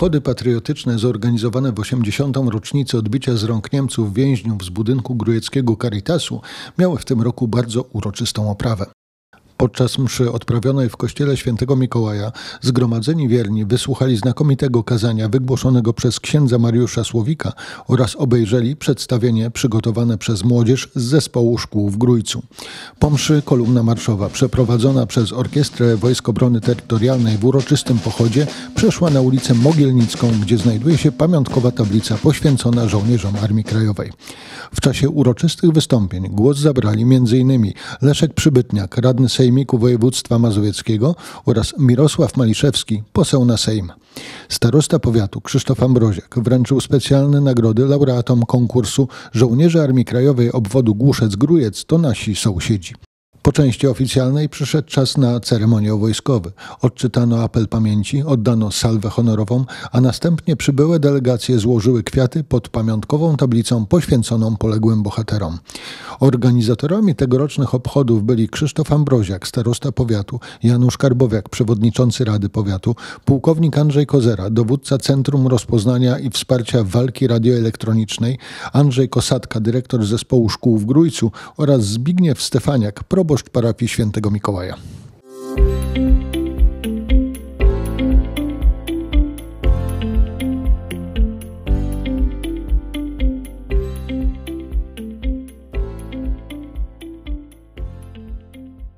Obchody patriotyczne zorganizowane w 80. rocznicę odbicia z rąk Niemców więźniów z budynku Grójeckiego Caritasu miały w tym roku bardzo uroczystą oprawę. Podczas mszy odprawionej w kościele świętego Mikołaja zgromadzeni wierni wysłuchali znakomitego kazania wygłoszonego przez księdza Mariusza Słowika oraz obejrzeli przedstawienie przygotowane przez młodzież z zespołu szkół w Grójcu. Po mszy kolumna marszowa przeprowadzona przez Orkiestrę Wojsk Obrony Terytorialnej w uroczystym pochodzie przeszła na ulicę Mogielnicką, gdzie znajduje się pamiątkowa tablica poświęcona żołnierzom Armii Krajowej. W czasie uroczystych wystąpień głos zabrali m.in. Leszek Przybytniak, radny Sejmiku Województwa Mazowieckiego oraz Mirosław Maliszewski, poseł na Sejm. Starosta powiatu Krzysztof Ambroziak wręczył specjalne nagrody laureatom konkursu Żołnierze Armii Krajowej obwodu Głuszec-Grójec to nasi sąsiedzi. Po części oficjalnej przyszedł czas na ceremoniał wojskowy. Odczytano apel pamięci, oddano salwę honorową, a następnie przybyłe delegacje złożyły kwiaty pod pamiątkową tablicą poświęconą poległym bohaterom. Organizatorami tegorocznych obchodów byli Krzysztof Ambroziak, starosta powiatu, Janusz Karbowiak, przewodniczący Rady Powiatu, pułkownik Andrzej Kozera, dowódca Centrum Rozpoznania i Wsparcia Walki Radioelektronicznej, Andrzej Kosatka, dyrektor zespołu szkół w Grójcu oraz Zbigniew Stefaniak, proboszcz parafii świętego Mikołaja.